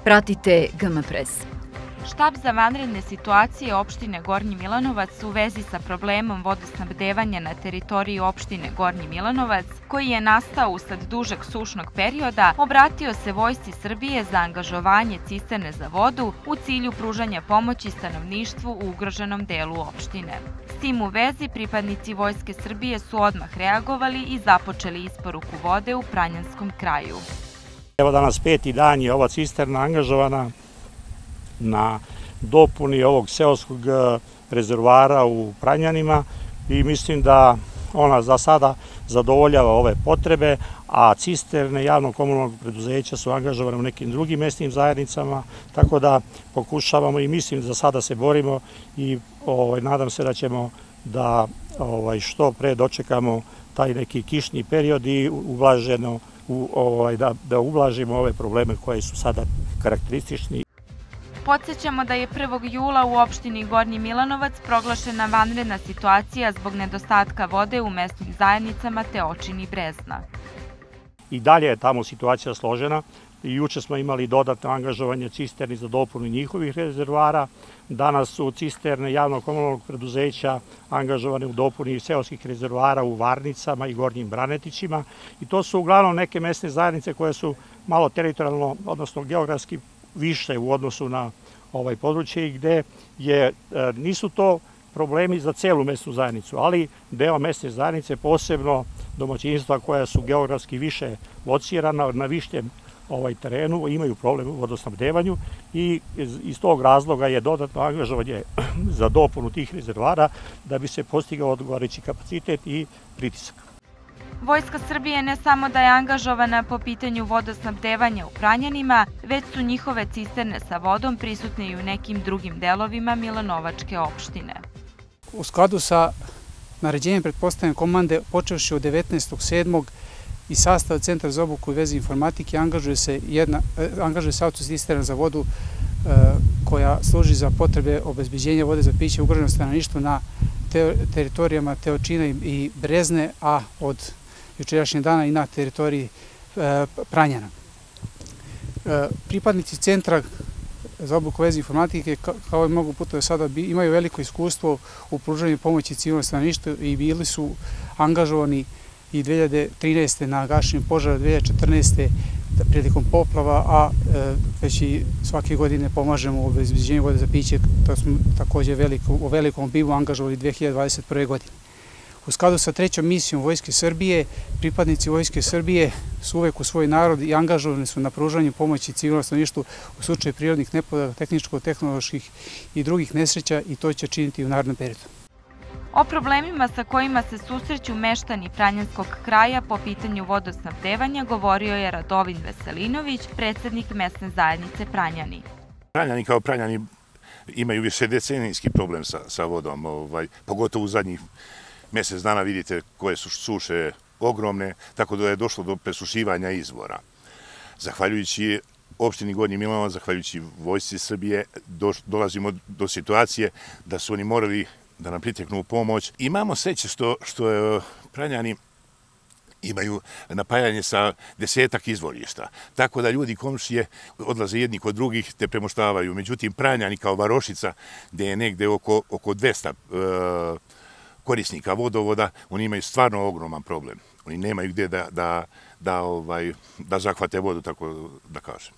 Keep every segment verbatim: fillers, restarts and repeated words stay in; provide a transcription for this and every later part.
Pratite G M Press. Štab za vanredne situacije opštine Gornji Milanovac u vezi sa problemom vodosnabdevanja na teritoriji opštine Gornji Milanovac, koji je nastao usled dužeg sušnog perioda, obratio se Vojsci Srbije za angažovanje cisterne za vodu u cilju pružanja pomoći stanovništvu u ugroženom delu opštine. S tim u vezi, pripadnici Vojske Srbije su odmah reagovali i započeli isporuku vode u Pranjanskom kraju. Evo danas peti dan je ova cisterna angažovana na dopuni ovog seoskog rezervoara u Pranjanima i mislim da ona za sada zadovoljava ove potrebe, a cisterne javnog komunalnog preduzeća su angažovane u nekim drugim mesnim zajednicama, tako da pokušavamo i mislim da za sada se borimo i ovaj, nadam se da ćemo da ovaj, što pre dočekamo taj neki kišni period i ublaženo u, ovaj, da, da ublažimo ove probleme koji su sada karakteristični. Podsećamo da je prvog jula u opštini Gornji Milanovac proglašena vanredna situacija zbog nedostatka vode u mesnim zajednicama Teočin i Brezna. I dalje je tamo situacija složena. Juče smo imali dodatno angažovanje cisterni za dopunu njihovih rezervoara. Danas su cisterne javnog komunalnog preduzeća angažovane u dopuni seoskih rezervoara u Varnicama i Gornjim Branetićima. I to su uglavnom neke mesne zajednice koje su malo teritorijalno, odnosno geografski više u odnosu na ovaj područje i gde je, nisu to problemi za celu mesnu zajednicu, ali deo mesne zajednice, posebno domaćinstva koja su geografski više locirana na višljem ovaj terenu, imaju problem u vodosnabdevanju i iz tog razloga je dodatno angažovanje za dopunu tih rezervoara da bi se postigao odgovarajući kapacitet i pritisak. Vojska Srbije ne samo da je angažovana po pitanju vodosnabdevanja u Pranjanima, već su njihove cisterne sa vodom prisutne i u nekim drugim delovima Milanovačke opštine. U skladu sa naređenjem pretpostavljene komande, počevši od devetnaestog sedmog i sastav Centra za obuku i veze informatike angažuje se, jedna, angažuje se autocisterna za vodu e, koja služi za potrebe obezbeđenja vode za piće ugroženog stanovništva na te, teritorijama Teočina i Brezne, a od jučerašnjeg dana i na teritoriji e, Pranjana. E, pripadnici Centra za obuku veze informatike, kao i mnogo puta do sada, imaju veliko iskustvo u pružanju pomoći civilnom stanovništvu i bili su angažovani i dve hiljade trinaeste. na gašenju požara, dve hiljade četrnaeste. prilikom poplava, a e, već i svake godine pomažemo u obezbeđenju vode za piće, to smo također veliko, u velikom obimu angažovali dve hiljade dvadeset prve. godine. U skladu sa trećom misijom Vojske Srbije, pripadnici Vojske Srbije su uvek u svoj narod i angažovani su na pružanju pomoći civilnom stanovništvu u slučaju prirodnih nepogoda, tehničko-tehnoloških i drugih nesreća i to će činiti u narednom periodu. O problemima sa kojima se susreću meštani Pranjanskog kraja po pitanju vodosnabdevanja govorio je Radovin Veselinović, predsjednik mesne zajednice Pranjani. Pranjani kao Pranjani imaju višedecenijski problem sa, sa vodom, ovaj, pogotovo u zadnjih mjesec dana vidite koje su suše ogromne, tako da je došlo do presušivanja izvora. Zahvaljujući opštini Gornji Milanovac, zahvaljujući Vojsci Srbije, do, dolazimo do situacije da su oni morali da nam priteknu u pomoć. Imamo sreće što, što je Pranjani imaju napajanje sa desetak izvorišta, tako da ljudi komšije odlaze jedni kod drugih te premoštavaju. Međutim, Pranjani kao Varošica, gde je negde oko, oko dvesta e, korisnika vodovoda, oni imaju stvarno ogroman problem. Oni nemaju gdje da, da, da, ovaj, da zahvate vodu, tako da kažem.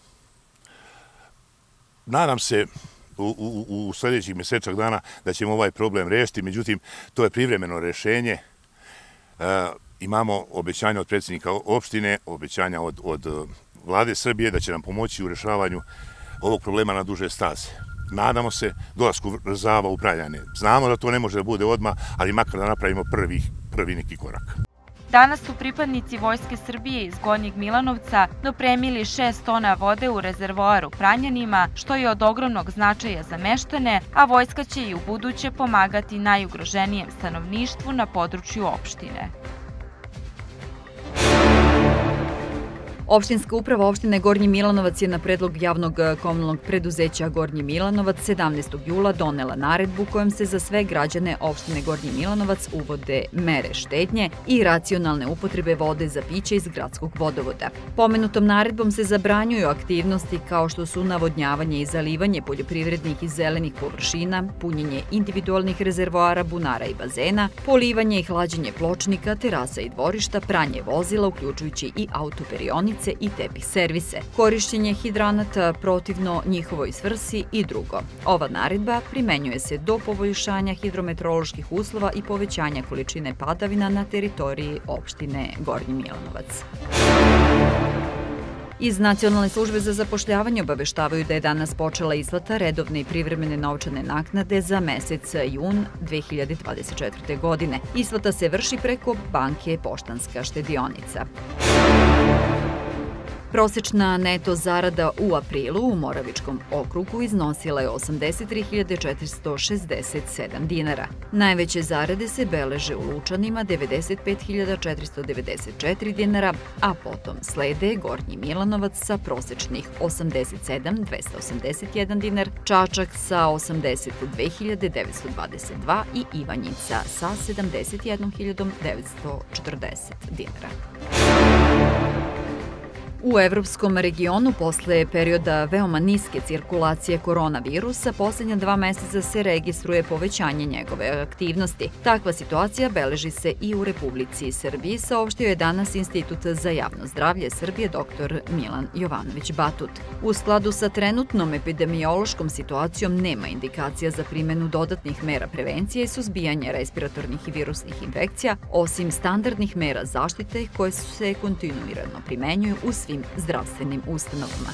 Nadam se u, u, u sljedećih mjesečak dana da ćemo ovaj problem rešiti, međutim, to je privremeno rešenje. E, imamo obećanja od predsjednika opštine, obećanja od, od vlade Srbije da će nam pomoći u rešavanju ovog problema na duže staze. Nadamo se dolasku Zava u Pranjane. Znamo da to ne može da bude odmah, ali makar da napravimo prvi, prvi neki korak. Danas su pripadnici Vojske Srbije iz Gornjeg Milanovca dopremili šest tona vode u rezervoar u Pranjanima, što je od ogromnog značaja za meštane, a vojska će i u buduće pomagati najugroženijem stanovništvu na području opštine. Opštinska uprava opštine Gornji Milanovac je na predlog javnog komunalnog preduzeća Gornji Milanovac sedamnaestog jula donela naredbu kojom se za sve građane opštine Gornji Milanovac uvode mere štednje i racionalne upotrebe vode za piće iz gradskog vodovoda. Pomenutom naredbom se zabranjuju aktivnosti kao što su navodnjavanje i zalivanje poljoprivrednih i zelenih površina, punjenje individualnih rezervoara, bunara i bazena, polivanje i hlađenje pločnika, terasa i dvorišta, pranje vozila, uključujući i autoperionice i tepih servise, korišćenje hidranata protivno njihovoj svrsi i drugo. Ova naredba primenjuje se do poboljšanja hidrometeoroloških uslova i povećanja količine padavina na teritoriji opštine Gornji Milanovac. Iz Nacionalne službe za zapošljavanje obaveštavaju da je danas počela isplata redovne i privremene novčane naknade za mesec jun dve hiljade dvadeset četvrte. godine. Isplata se vrši preko banke Poštanska štedionica. Prosečna neto zarada u aprilu u Moravičkom okrugu iznosila je osamdeset tri hiljade četiristo šezdeset sedam dinara. Najveće zarade se beleže u Lučanima devedeset pet hiljada četiristo devedeset četiri dinara, a potom slede Gornji Milanovac sa prosečnih osamdeset sedam hiljada dvesta osamdeset jedan dinar, Čačak sa osamdeset dve hiljade devetsto dvadeset dva i Ivanjica sa sedamdeset jednom hiljadom devetsto četrdeset dinara. U evropskom regionu, posle perioda veoma niske cirkulacije koronavirusa, poslednja dva meseca se registruje povećanje njegove aktivnosti. Takva situacija beleži se i u Republici Srbiji, saopštio je danas Institut za javno zdravlje Srbije dr Milan Jovanović Batut. U skladu sa trenutnom epidemiološkom situacijom nema indikacija za primenu dodatnih mera prevencije i suzbijanja respiratornih i virusnih infekcija, osim standardnih mera zaštite koje se kontinuirano primenjuju u svim zdravstvenim ustanovama.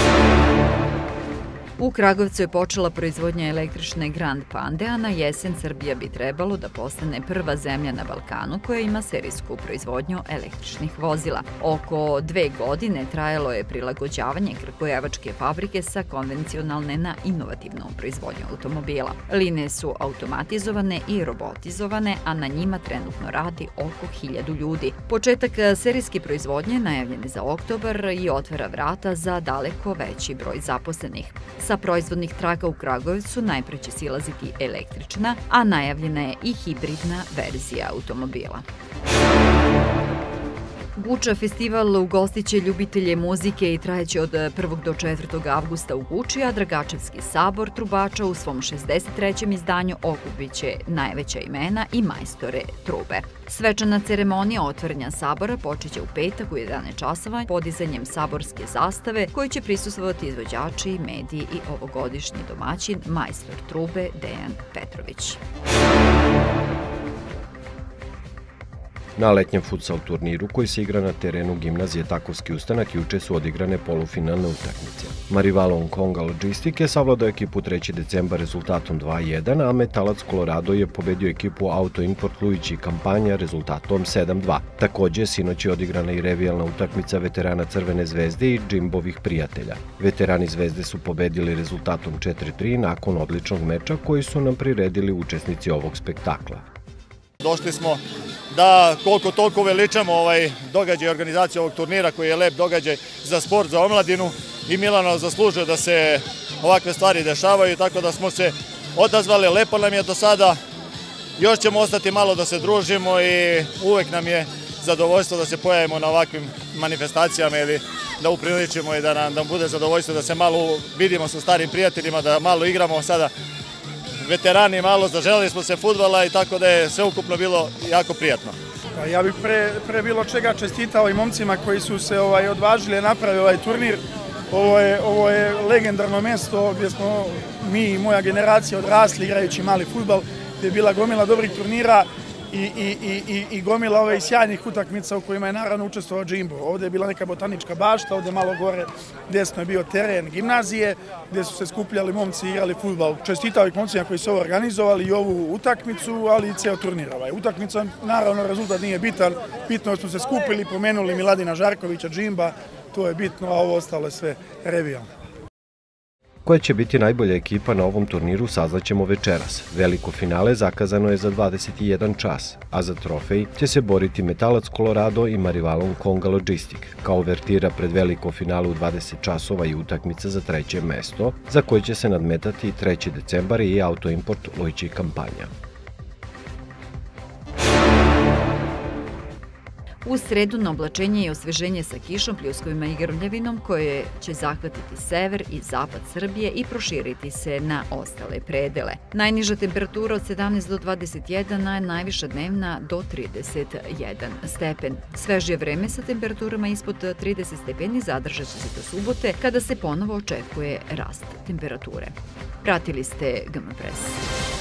U Kragujevcu je počela proizvodnja električne Grand Pande, a na jesen Srbija bi trebalo da postane prva zemlja na Balkanu koja ima serijsku proizvodnju električnih vozila. Oko dve godine trajalo je prilagođavanje kragujevačke fabrike sa konvencionalne na inovativnu proizvodnju automobila. Linije su automatizovane i robotizovane, a na njima trenutno radi oko hiljadu ljudi. Početak serijske proizvodnje najavljen je za oktobar i otvara vrata za daleko veći broj zaposlenih. Sa proizvodnih traka u Kragujevcu najpre će silaziti električna, a najavljena je i hibridna verzija automobila. Guča festival ugostiće ljubitelje muzike i trajeće od prvog do četvrtog avgusta u Guči, a Dragačevski sabor trubača u svom šezdeset trećem izdanju okupiće najveća imena i majstore trube. Svečana ceremonija otvaranja sabora počeće u petak u jedanaest časova podizanjem saborske zastave, koji će prisustvovati izvođači, mediji i ovogodišnji domaćin, majstor trube Dejan Petrović. Na letnjem futsal turniru koji se igra na terenu gimnazije Takovski ustanak juče su odigrane polufinalne utakmice. Marivalon Konga Logistike savladao ekipu treći decembar rezultatom dva jedan, a Metalac Colorado je pobedio ekipu Auto Import Lujići kampanja rezultatom sedam dva. Takođe, sinoć je odigrana i revijalna utakmica veterana Crvene zvezde i Džimbovih prijatelja. Veterani Zvezde su pobedili rezultatom četiri tri nakon odličnog meča koji su nam priredili učesnici ovog spektakla. Došli smo da koliko toliko veličamo ovaj događaj, organizaciju ovog turnira koji je lep događaj za sport, za omladinu i Milano zaslužuje da se ovakve stvari dešavaju, tako da smo se odazvali, lepo nam je do sada, još ćemo ostati malo da se družimo i uvek nam je zadovoljstvo da se pojavimo na ovakvim manifestacijama ili da upriličimo i da nam, da nam bude zadovoljstvo da se malo vidimo sa starim prijateljima, da malo igramo sada veterani malo, zaželeli smo se fudbala i tako da je sve ukupno bilo jako prijatno. Ja bih pre, pre bilo čega čestitao i momcima koji su se ovaj, odvažili napraviti ovaj turnir. Ovo je, ovo je legendarno mesto gdje smo mi i moja generacija odrasli igrajući mali fudbal, gdje je bila gomila dobrih turnira i, i, i, i gomila ove sjajnih utakmica u kojima je naravno učestvovao Džimbo. Ovdje je bila neka botanička bašta, ovdje malo gore desno je bio teren gimnazije, gdje su se skupljali momci i igrali fudbal. Čestitao ih momcima koji su ovo organizovali i ovu utakmicu, ali i ceo turnir. Ovaj. Utakmica, naravno, rezultat nije bitan. Bitno je što smo se skupili, pomenuli Miladina Žarkovića, Džimba, to je bitno, a ovo ostalo je sve revijalno. Koja će biti najbolja ekipa na ovom turniru saznaćemo večeras. Veliko finale zakazano je za dvadeset jedan čas, a za trofej će se boriti Metalac Colorado i Marivalon Konga Logistic. Kao uvertira pred veliko finale u dvadeset časova i utakmica za treće mesto, za koje će se nadmetati treći decembar i Autoimport Lojči kampanja. U sredu na oblačenje i osveženje sa kišom, pljuskovima i grmljavinom koje će zahvatiti sever i zapad Srbije i proširiti se na ostale predele. Najniža temperatura od sedamnaest do dvadeset jedan, a najviša dnevna do trideset jedan stepen. Svežije vreme sa temperaturama ispod trideset stepeni zadržat će se do subote, kada se ponovo očekuje rast temperature. Pratili ste G M Press.